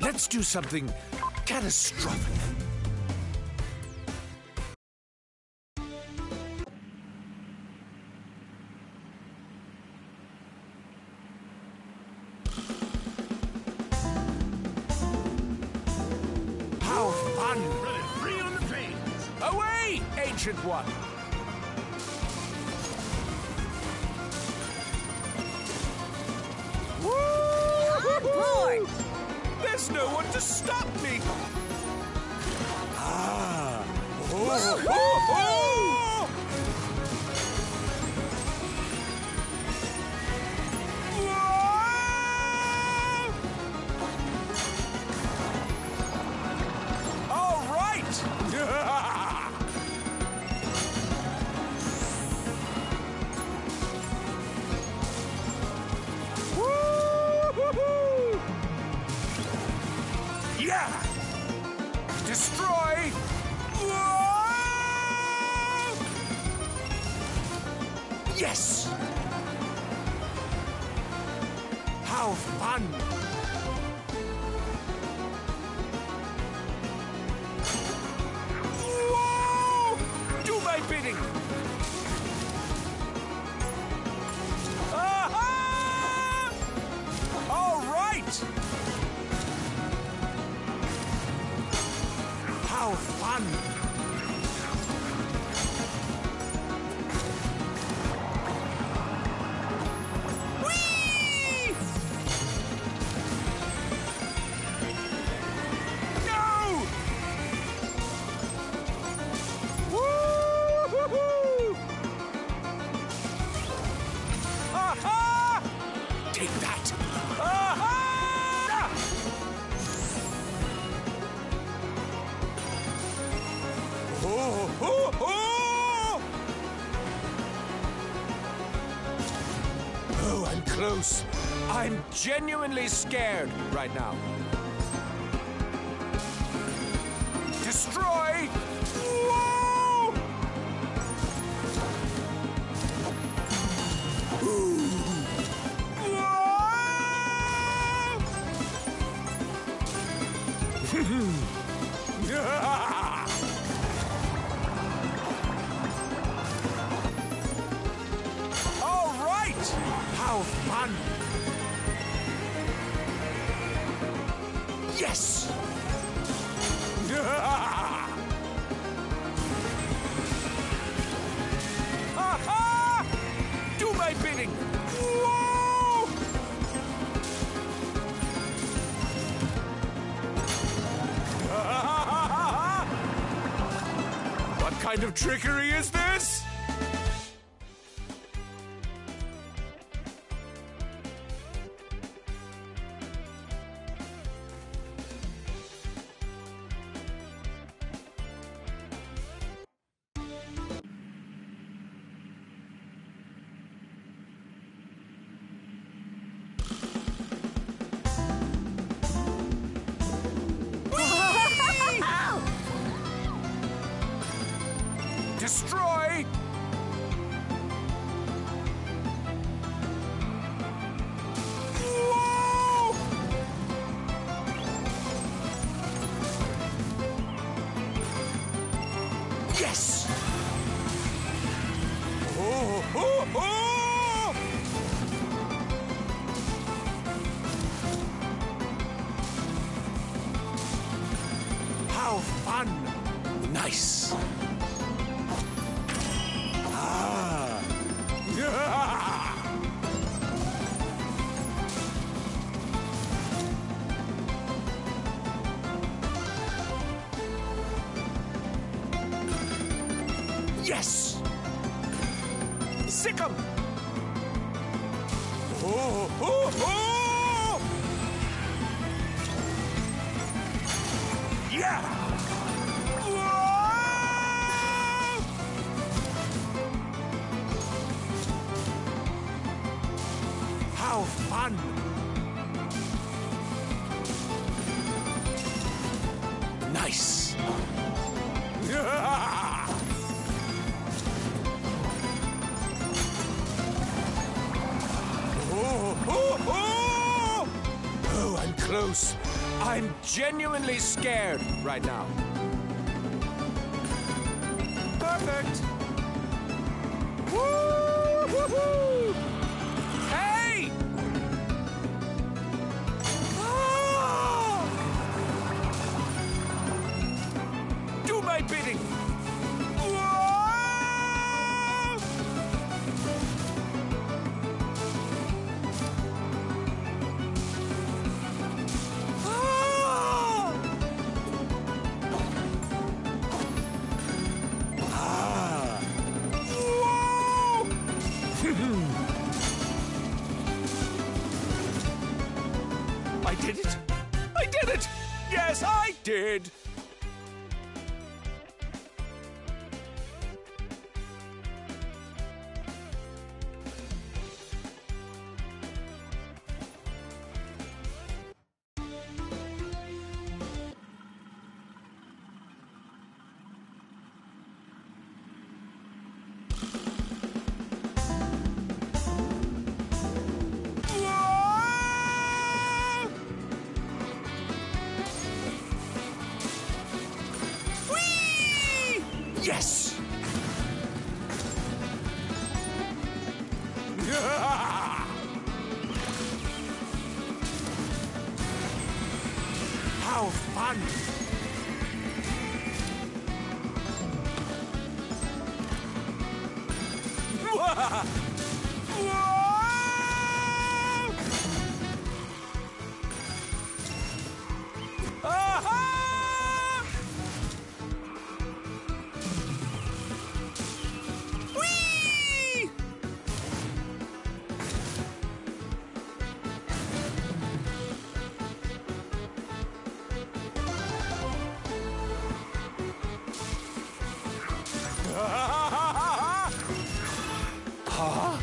Let's do something catastrophic. How fun! Run it free on the plains. Away, ancient one! Board! There's no one to stop me! Ah! Oh, oh, oh! Whoa! All right! Woo-hoo-hoo! Yeah! Destroy! Whoa! Yes! How fun! Whoa! Do my bidding! Aha! All right! How fun! Whee! No! Woo-hoo-hoo! Aha! Take that! Aha! Oh, oh, oh! Oh, I'm close. I'm genuinely scared right now. Destroy! Whoa! Ooh. Whoa! All right! How fun! Yes! Aha! Do my bidding! Whoa! What kind of trickery is this? Destroy! Whoa! Yes! Oh, oh, oh! How fun! Nice! Ah! Yes! Sick 'em! Oh, oh, oh! Yeah! Whoa! How fun! Nice! Oh, oh, oh! Oh, I'm close. I'm genuinely scared right now. Perfect. Woo-hoo-hoo! Hey! Ah! Do my bidding. Whoa! I did it! I did it! Yes, I did! Yes! How fun! Huh?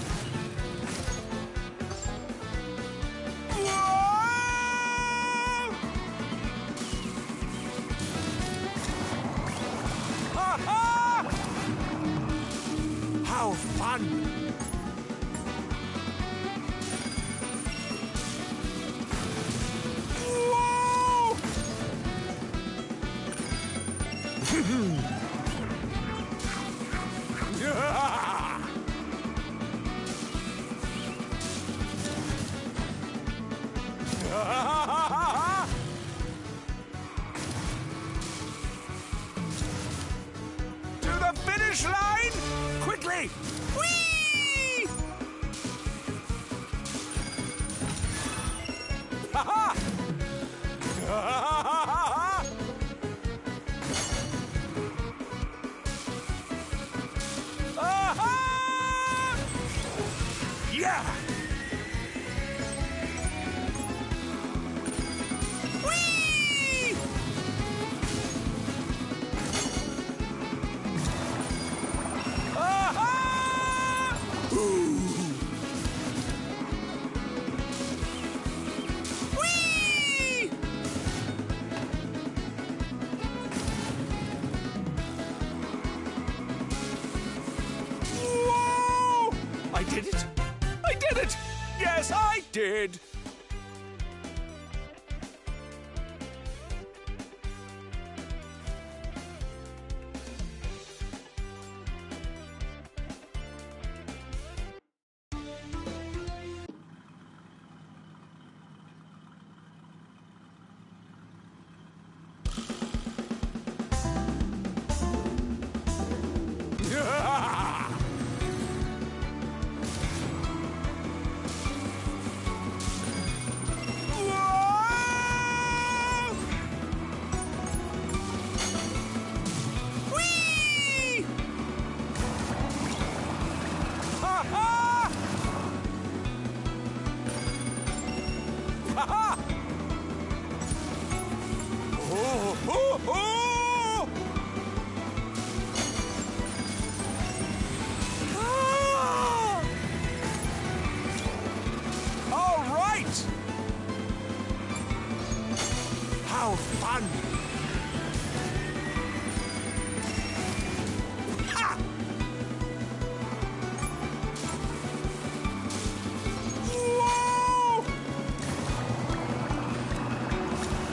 How fun! To the finish line! Quickly! Whee! Ha-ha! Yeah! Whee! Ooh. Whee! Whoa! I did it! I did it! Yes, I did! How fun! Ha! Whoa!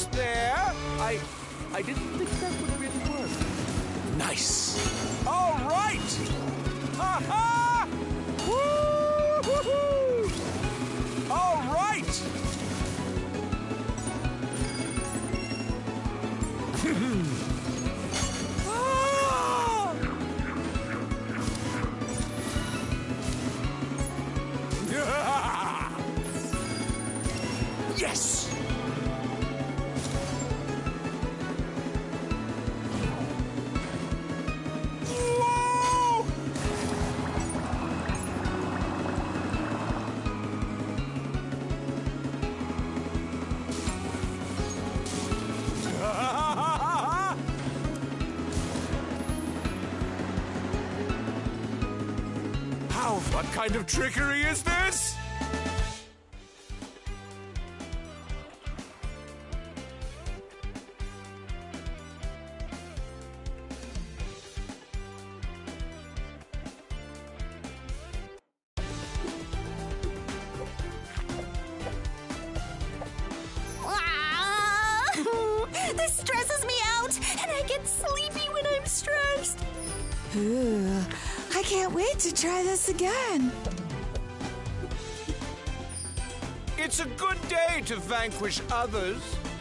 almost there. I didn't think that would really work. Nice. All right. Ha-ha! Woo-hoo-hoo! All right. Yes! Whoa! How? What kind of trickery is this? This stresses me out, and I get sleepy when I'm stressed. Ooh, I can't wait to try this again. It's a good day to vanquish others.